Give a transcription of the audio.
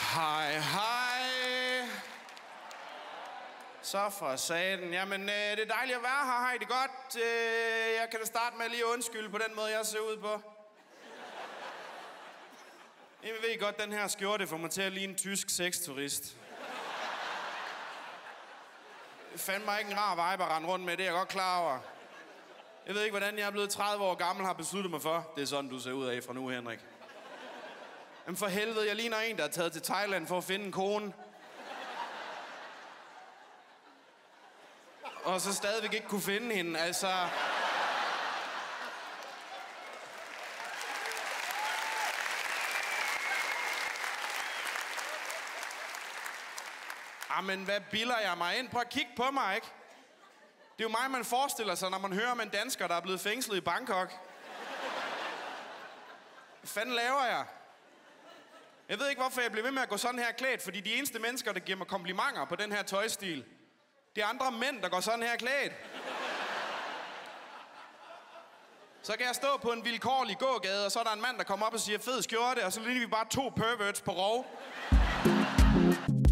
Hej, hej. Så for satan. Jamen, det er dejligt at være her. Hej, det er godt. Jeg kan da starte med lige at undskylde på den måde, jeg ser ud på. Jeg ved godt, den her skjorte får mig til at ligne en tysk sexturist. Fandt mig ikke en rar vibe at rende rundt med, det er jeg godt klar over. Jeg ved ikke, hvordan jeg er blevet 30 år gammel har besluttet mig for. Det er sådan, du ser ud af fra nu, Henrik. Jamen for helvede, jeg ligner en, der er taget til Thailand for at finde en kone. Og så stadigvæk ikke kunne finde hende, altså... Jamen, hvad bilder jeg mig ind? Prøv at kigge på mig, ikke? Det er jo mig, man forestiller sig, når man hører om en dansker, der er blevet fængslet i Bangkok. Hvad fanden laver jeg? Jeg ved ikke, hvorfor jeg bliver ved med at gå sådan her klædt, fordi de eneste mennesker, der giver mig komplimenter på den her tøjstil, det er andre mænd, der går sådan her klædt. Så kan jeg stå på en vilkårlig gågade, og så er der en mand, der kommer op og siger, fed skjorte, og så ligner vi bare to perverts på rov.